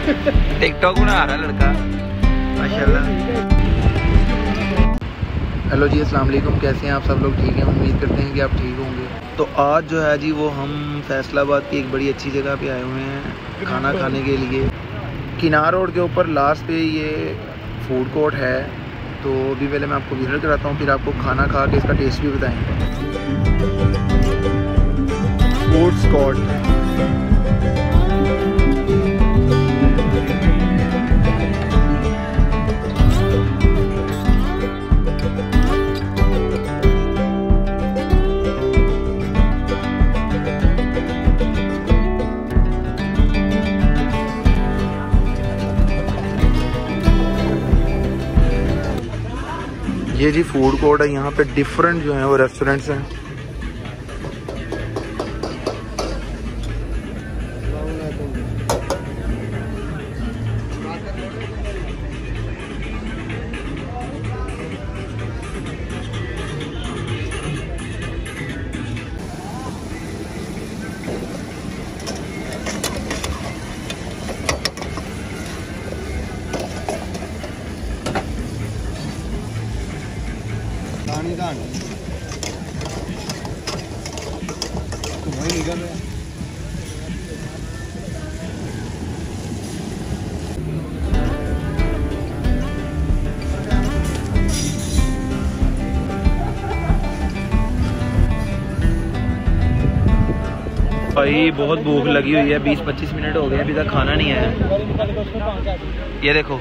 TikTok बना रहा लड़का माशाल्लाह। हेलो जी, अस्सलाम वालेकुम। कैसे हैं आप सब लोग? ठीक हैं, उम्मीद करते हैं कि आप ठीक होंगे। तो आज जो है जी वो हम फैसलाबाद की एक बड़ी अच्छी जगह पे आए हुए हैं खाना खाने के लिए। किनार रोड के ऊपर लास्ट पे ये फूड कोर्ट है। तो अभी पहले मैं आपको विजिट कराता हूँ, फिर आपको खाना खा के इसका टेस्ट भी बताएंगे। फूड कोर्ट ये जी फूड कोर्ट है। यहाँ पे डिफरेंट जो है वो रेस्टोरेंट्स हैं। भाई बहुत भूख लगी हुई है, 20-25 मिनट हो गए अभी तक खाना नहीं आया। ये देखो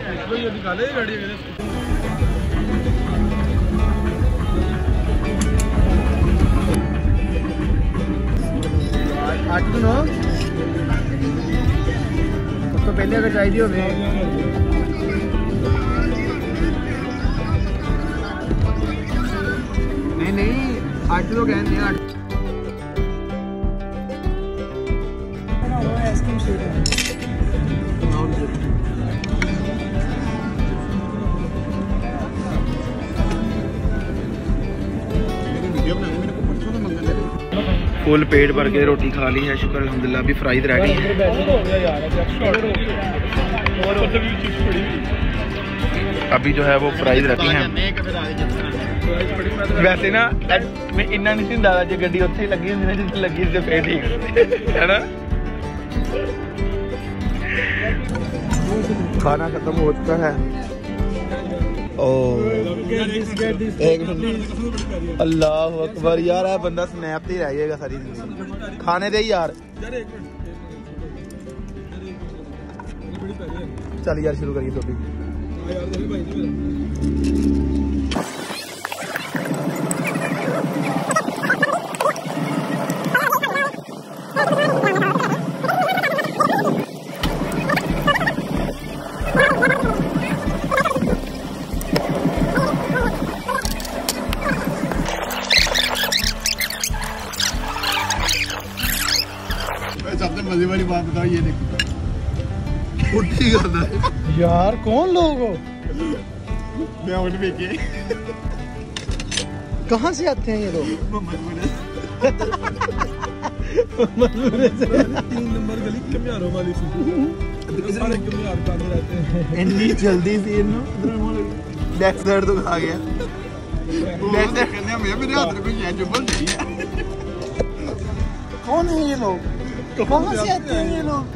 तो पहले अगर चाहिए हो नहीं 8 किलो कहते हैं। फुल पेट भर के रोटी खा ली है, शुक्र अल्हम्दुलिल्लाह। अभी फ्राइज रेडी है। अभी जो है वो फ्राइज रहती हैं। वैसे ना मैं इन्ना नहीं दादा जी गड्डी उत्थे लगी हुई जिस लगी से फिर ठीक है ना। खाना खत्म हो चुका है। अल्लाह अकबर यार, है बंदा स्नैप पे ही रह जाएगा सारी जिंदगी। खाने दे यार, चल यार शुरू करिए तो भी। सबसे मजे वाली बात बताओ, ये देखो उठी करता है यार। कौन लोग हो? मैं उठ पे के कहाँ से आते हैं ये लोग? मजबूरे से 3 नंबर गली कमियारों वाली से सारे कमियार पाने रहते हैं। इतनी जल्दी से बैक साइड तो खा गया। बैक साइड करने में मेरे हाथ में ये जो बन गई है। कौन है ये लोग? कहाँ से आते हैं ये लोग?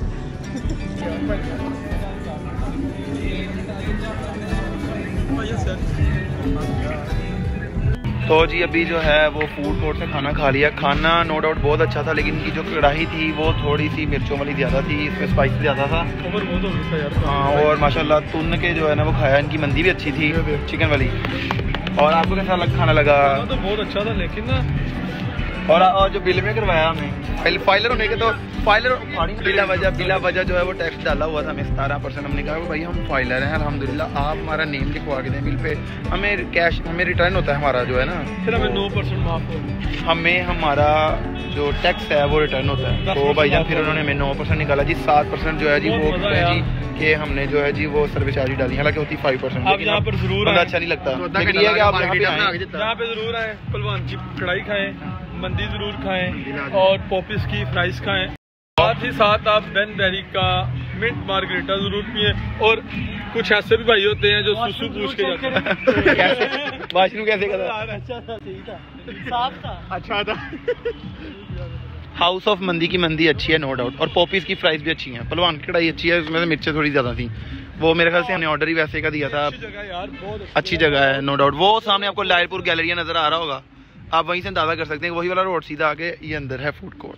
तो जी अभी जो है वो फूड कोर्ट से खाना खा लिया। खाना नो डाउट बहुत अच्छा था, लेकिन इनकी जो कढ़ाई थी वो थोड़ी सी मिर्चों वाली ज़्यादा थी, इसमें स्पाइस ज़्यादा था। हाँ, और माशाल्लाह तुन के जो है ना वो खाया। इनकी मंदी भी अच्छी थी चिकन वाली। और आपको कैसा खाना लगा? तो बहुत अच्छा था, लेकिन ना और जो बिल में करवाया हमने फाइलर होने के, तो फाइलर बिला वजह जो है वो टैक्स डाला हुआ था हमें 17%। हमने कहा भाई हम फाइलर हैं अल्हम्दुलिल्लाह, आप हमारा नेम लिखवा के दें बिल पे। हमें कैश हमें रिटर्न होता है हमारा जो है ना, फिर हमें 9% माफ हो, हमें हमारा जो टैक्स है वो रिटर्न होता है। तो भाईजान फिर उन्होंने हमें 9% निकाला जी। 7% जो है जी वो जी कि हमने जो है जी वो सर्विस चार्ज डाली, हालांकि होती 5%। आप यहाँ पर जरूर अच्छा नहीं लगता, लेकिन ये है कि आप यहाँ पे जरूर आए, पलवान की कढ़ाई खाएं, मंदी जरूर खाएं और पॉपिस की फ्राइज खाएं। साथ ही साथ आप बेन बेरी का मिंट मार्गरेटा जरूर पिए। और कुछ ऐसे भी भाई होते हैं जो सुसु पूछ के जाते हैं। वाशरूम कैसे का था? अच्छा था, सही था, साफ था, अच्छा था। हाउस ऑफ मंदी की मंदी अच्छी है नो डाउट, और पॉपीज की फ्राइज भी अच्छी हैं। पहलवान की कढ़ाई अच्छी है, उसमें से मिर्चें थोड़ी ज़्यादा थी। वो मेरे ख्याल से हमने ऑर्डर ही वैसे का दिया था। अच्छी जगह है नो डाउट। वो सामने आपको लायरपुर गैलरिया नज़र आ रहा होगा, आप वहीं से अंदाजा कर सकते हैं। वही वाला रोड सीधा आके ये अंदर है फूड कोर्ट।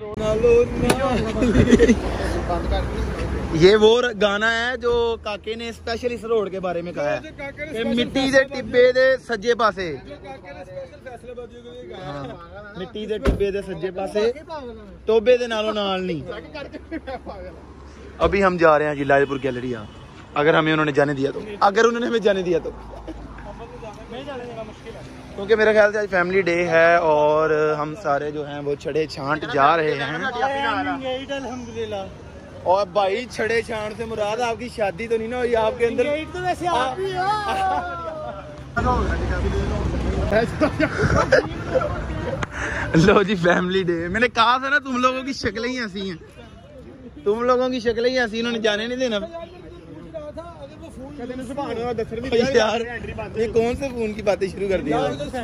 ये वो गाना है जो काके ने स्पेशल इस रोड के बारे में कहा है, मिट्टी दे टिब्बे दे सज्जे पासे। मिट्टी दे टिब्बे दे सज्जे पासे, टोबे दे नालों नाल नहीं। अभी हम जा रहे हैं जी लायरपुर गैलरिया, अगर हमें उन्होंने जाने दिया तो। अगर उन्होंने हमें जाने दिया तो, क्योंकि मेरे ख्याल से आज फैमिली डे है और हम सारे जो हैं वो छड़े छांट जा रहे हैं। और भाई छड़े छांट से मुराद आपकी शादी तो नहीं ना हुई आपके अंदर? तो वैसे आप ही हो। लो जी फैमिली डे। मैंने कहा था ना तुम लोगों की शक्लें ही ऐसी हैं, तुम लोगों की शक्लें ही ऐसी, उन्होंने जाने नहीं देना। यार ये कौन से फोन की बातें शुरू कर दी?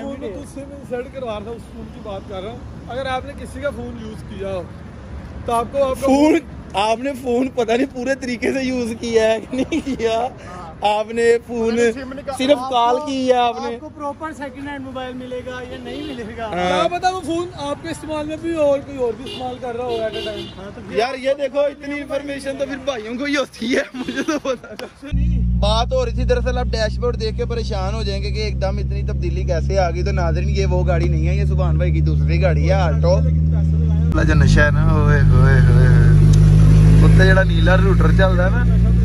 अगर आपने किसी का फोन यूज किया तो आपको फोन, आपने फोन पता नहीं पूरे तरीके से यूज किया है कि नहीं किया। आपने फोन सिर्फ कॉल की है आपने। आपको प्रॉपर सेकंड हैंड मोबाइल मिलेगा या नहीं मिलेगा क्या पता वो फोन आपके इस्तेमाल में भी और कोई और भी इस्तेमाल कर रहा होगा एट अ टाइम। यार ये देखो इतनी इन्फॉर्मेशन तो फिर भाइयों को ही होती है, मुझे तो पता नहीं। बात हो रही थी दरअसल, आप डैशबोर्ड देख के परेशान हो जाएंगे कि एकदम इतनी तब्दीली कैसे आ गई। तो नाज़रीन ये वो गाड़ी नहीं है, ये सुभान भाई की दूसरी गाड़ी है आल्टो। जो नशा है ना, ओए होए होए, उत्ते जेड़ा नीला रूटर चलदा है ना,